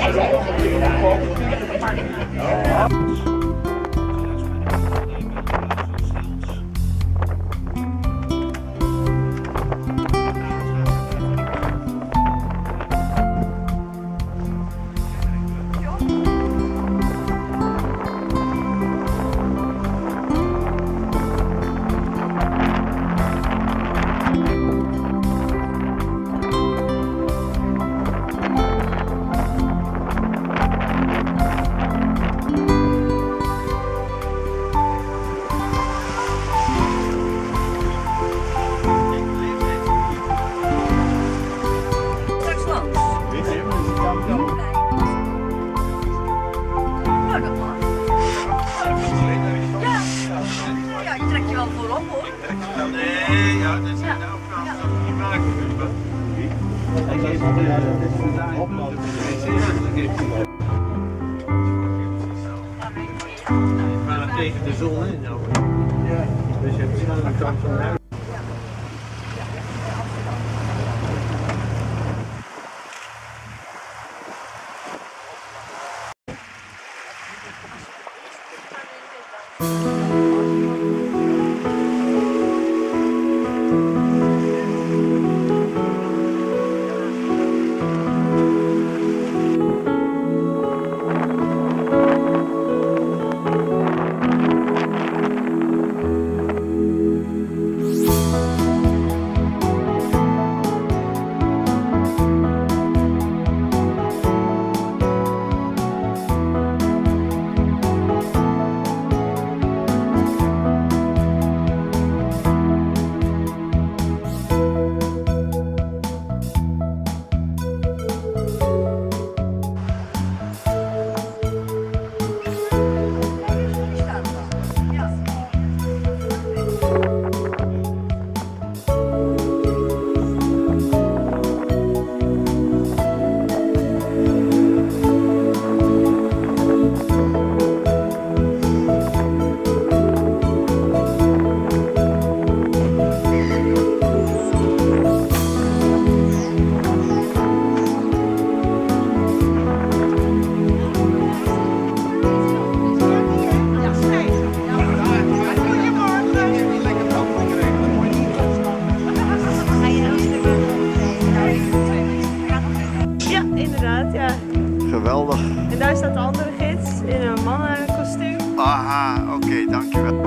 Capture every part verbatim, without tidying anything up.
Tegen de zon in. Ja. Dus je hebt snel een kant van huis. Geweldig. En daar staat de andere gids in een mannenkostuum. Aha, oké, okay, dankjewel.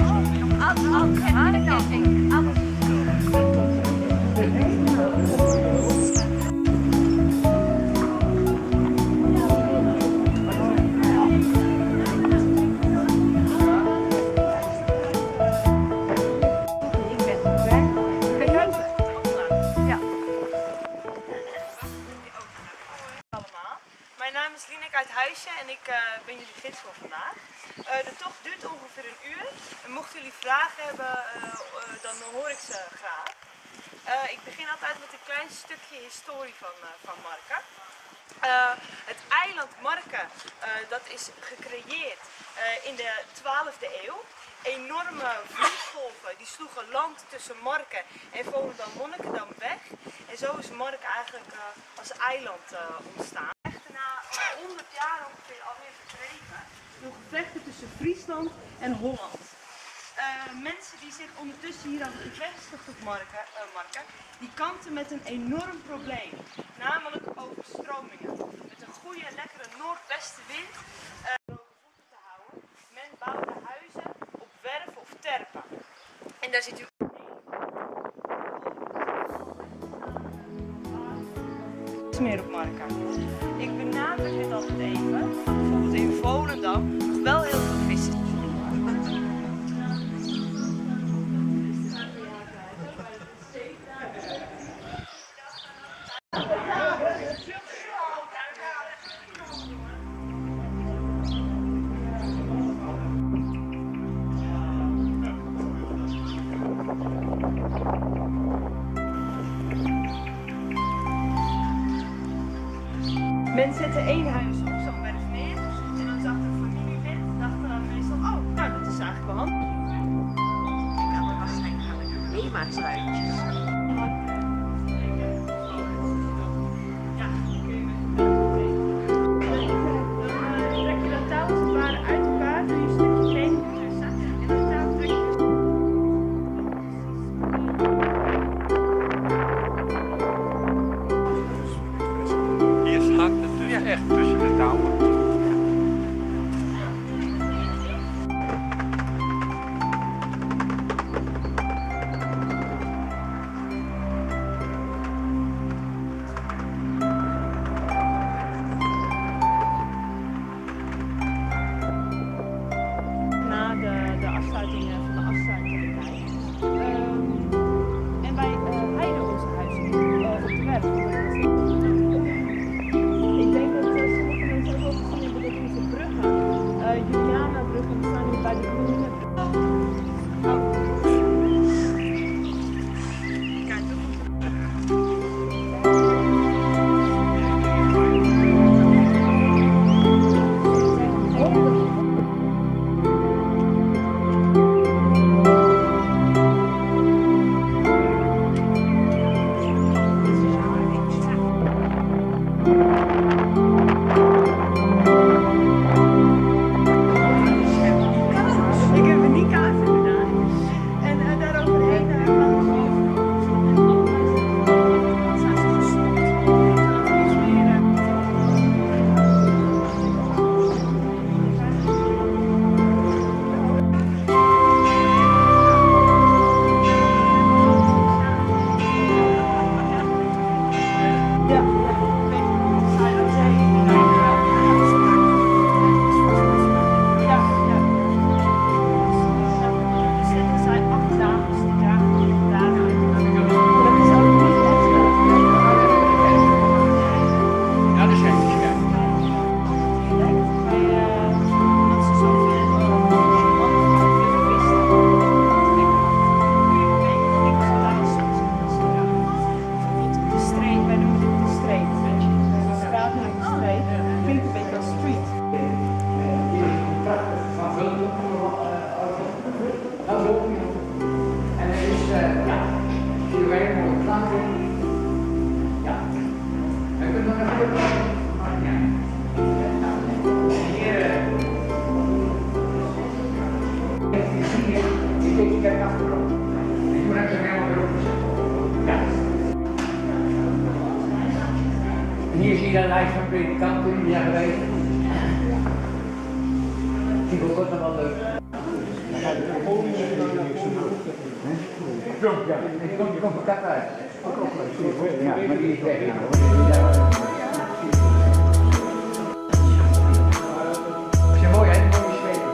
Mijn naam is Linek uit Huisje en ik uh, ben jullie gids voor vandaag. Uh, de tocht duurt ongeveer een uur en mochten jullie vragen hebben, uh, uh, dan hoor ik ze graag. Uh, ik begin altijd met een klein stukje historie van, uh, van Marken. Uh, het eiland Marken, uh, dat is gecreëerd uh, in de twaalfde eeuw. Enorme vloedgolven die sloegen land tussen Marken en Volendam Monnikendam weg. En zo is Marken eigenlijk uh, als eiland uh, ontstaan. Na honderd jaar ongeveer alweer verdreven door gevechten tussen Friesland en Holland. Uh, mensen die zich ondertussen hier hadden gevestigd op Marken, uh, Marken, die kampten met een enorm probleem, namelijk overstromingen. Met een goede, lekkere noordwestenwind uh, droge voeten te houden. Men bouwde huizen op werf of terpen. En daar zit u meer op Marken. Ik benadruk dit altijd even. Bijvoorbeeld in Volendam nog wel heel veel vissen. Men zette één huis op zo'n werf neer en dan zag de familielid, dachten dan meestal, oh, nou dat is eigenlijk wel handig. Ik kan er waarschijnlijk gaan. Nee, maar sluitjes. Ja, tussen de touwen. Na de, de afsluiting van de afsluitingstijd. Um, en wij uh, rijden onze huizen uh, op de weg. Ik denk dat uh, sommige mensen ook wel gezien hebben dat deze bruggen, uh, Juliana-bruggen, staan hier bij de groene brug. Oh. Kijk, dat Hier zie je een lijst van predikanten die zijn geweest. Die wordt dan wel leuk. Ja, die komt, die komt van kat uit. Ja, maar die is weg. Is je mooi, hè? Mooie schepen.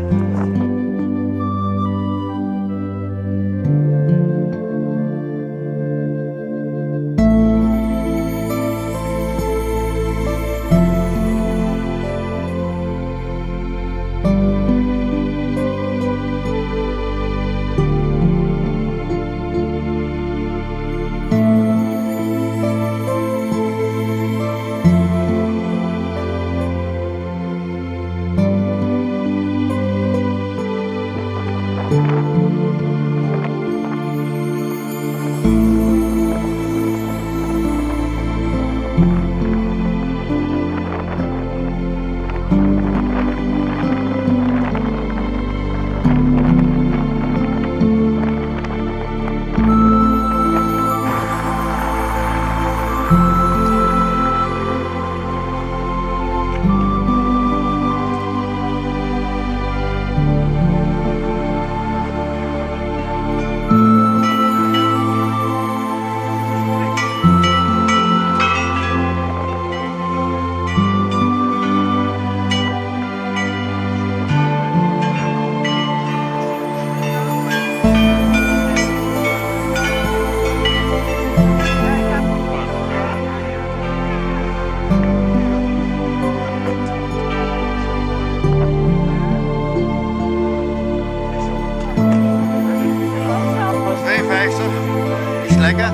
tweeënvijftig. Is lekker?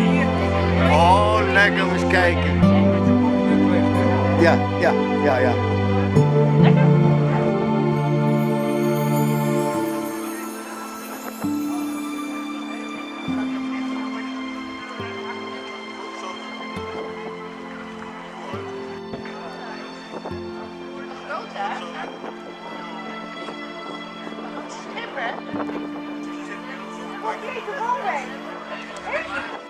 Oh, lekker. Eens kijken. Ja, ja, ja, ja. Schipper? Wat is er gewoon mee?